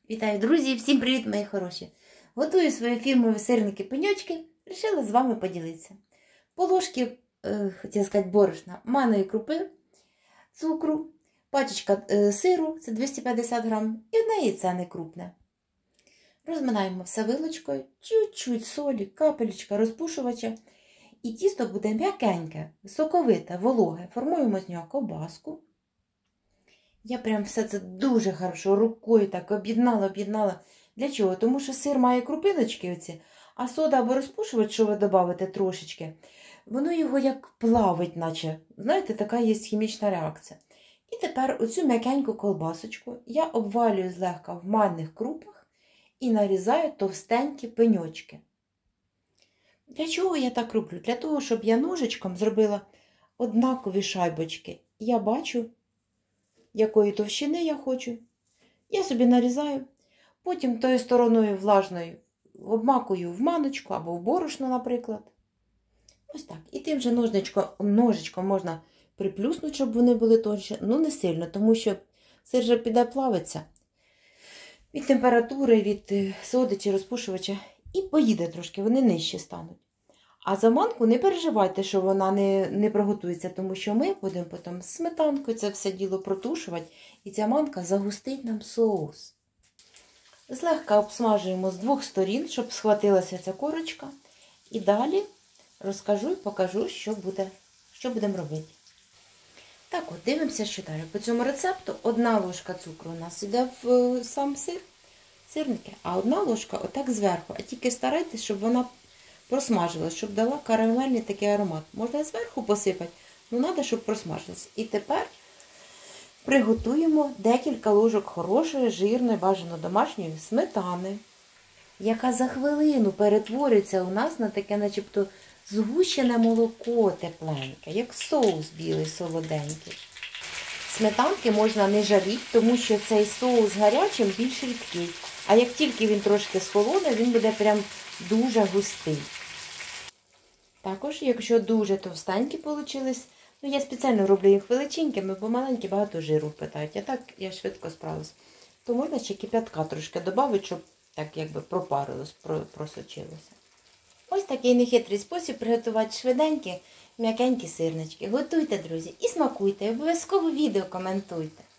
Вітаю, друзі! Всім привіт, мої хороші! Готую свої фірмові сирники-пеньочки. Рішила з вами поділитися. По ложці, хотіла сказати, борошна, манної крупи, цукру, пачечка сиру, це 250 грам, і одне яйце не крупне. Розминаємо все вилочкою, чуть-чуть солі, капелечка розпушувача. І тісто буде м'якеньке, соковите, вологе. Формуємо з нього ковбаску. Я прям все це дуже хорошо рукою так об'єднала. Для чого? Тому що сир має крупиночки оці, а сода або розпушувач, що ви додаєте трошечки, воно його як плавить, наче. Знаєте, така є хімічна реакція. І тепер оцю м'якеньку колбасочку я обвалюю злегка в манних крупах і нарізаю товстенькі пеньочки. Для чого я так роблю? Для того, щоб я ножичком зробила однакові шайбочки. Я бачу, якої товщини я хочу. Я собі нарізаю, потім тою стороною влажною обмакую в маночку або в борошно, наприклад. Ось так. І тим же ножичком можна приплюснути, щоб вони були тонші. Ну, не сильно, тому що сир же піде плавиться від температури, від соди чи розпушувача. І поїде трошки, вони нижчі стануть. А за манку не переживайте, що вона не приготується, тому що ми будемо потім з сметанкою це все діло протушувати. І ця манка загустить нам соус. Злегка обсмажуємо з двох сторін, щоб схватилася ця корочка. І далі розкажу і покажу, що будемо робити. Так от, дивимося, що далі. По цьому рецепту 1 ложка цукру у нас йде в сам сирники, а 1 ложка отак зверху. А тільки старайтесь, щоб вона просмажилась, щоб дала карамельний такий аромат. Можна зверху посипати, але треба, щоб просмажилась. І тепер приготуємо декілька ложок хорошої, жирної, бажано домашньої сметани, яка за хвилину перетворюється у нас на таке начебто згущене молоко тепленьке, як соус білий солоденький. Сметанки можна не жаліти, тому що цей соус гарячим більш рідкий. А як тільки він трошки схолоне, він буде прям дуже густий. Також, якщо дуже товстенькі вийшли, ну я спеціально роблю їх величенькими, бо маленькі багато жиру впитають. А так я швидко справлюсь. То можна ще кип'ятка трошки додати, щоб так якби пропарилось, просочилося. Ось такий нехитрий спосіб приготувати швиденькі, м'якенькі сирнички. Готуйте, друзі, і смакуйте, обов'язково відео коментуйте.